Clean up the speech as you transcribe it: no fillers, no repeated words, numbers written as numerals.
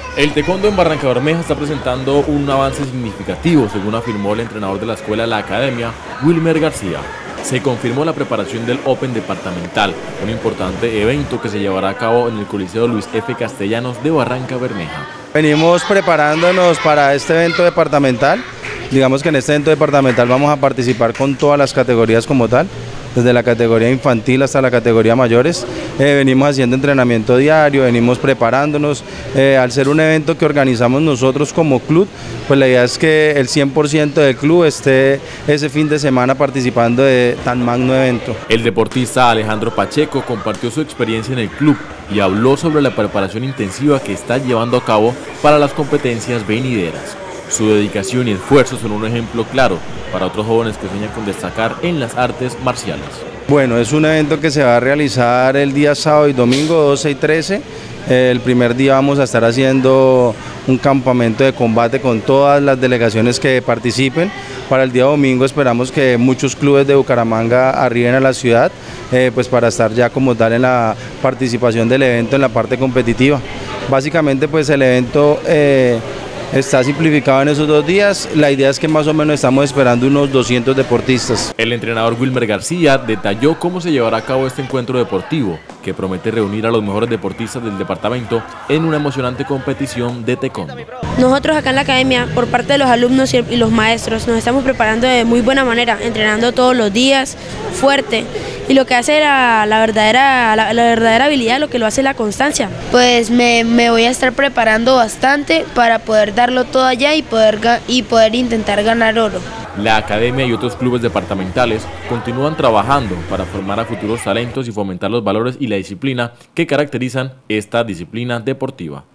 El taekwondo en Barrancabermeja está presentando un avance significativo, según afirmó el entrenador de la escuela La Academia, Wilmer García. Se confirmó la preparación del Open departamental, un importante evento que se llevará a cabo en el Coliseo Luis F. Castellanos de Barrancabermeja. Venimos preparándonos para este evento departamental. Digamos que en este evento departamental vamos a participar con todas las categorías como tal, desde la categoría infantil hasta la categoría mayores. Venimos haciendo entrenamiento diario, venimos preparándonos. Al ser un evento que organizamos nosotros como club, pues la idea es que el 100% del club esté ese fin de semana participando de tan magno evento. El deportista Alejandro Pacheco compartió su experiencia en el club y habló sobre la preparación intensiva que está llevando a cabo para las competencias venideras. Su dedicación y esfuerzo son un ejemplo claro para otros jóvenes que sueñan con destacar en las artes marciales. Bueno, es un evento que se va a realizar el día sábado y domingo 12 y 13. El primer día vamos a estar haciendo un campamento de combate con todas las delegaciones que participen. Para el día domingo esperamos que muchos clubes de Bucaramanga arriben a la ciudad, pues para estar ya como tal en la participación del evento en la parte competitiva. Básicamente pues el evento está simplificado en esos 2 días. La idea es que más o menos estamos esperando unos 200 deportistas. El entrenador Wilmer García detalló cómo se llevará a cabo este encuentro deportivo, que promete reunir a los mejores deportistas del departamento en una emocionante competición de taekwondo. Nosotros acá en la academia, por parte de los alumnos y los maestros, nos estamos preparando de muy buena manera, entrenando todos los días, fuerte. Y lo que hace la verdadera habilidad, lo que lo hace la constancia. Pues me voy a estar preparando bastante para poder darlo todo allá y poder intentar ganar oro. La Academia y otros clubes departamentales continúan trabajando para formar a futuros talentos y fomentar los valores y la disciplina que caracterizan esta disciplina deportiva.